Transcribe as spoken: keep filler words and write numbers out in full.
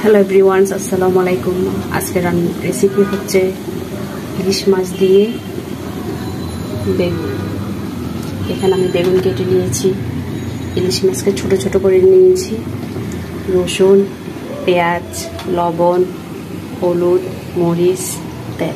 Hello everyone, আসসালামু আলাইকুম। আজকের রেসিপি হচ্ছে ইলিশ মাছ দিয়ে বেগুন। এখানে আমি বেগুন কেটে নিয়েছি, ইলিশ মাছকে ছোট ছোট করে নিয়েছি, রসুন, পেঁয়াজ, লবণ, হলুদ, মরিচ, তেল।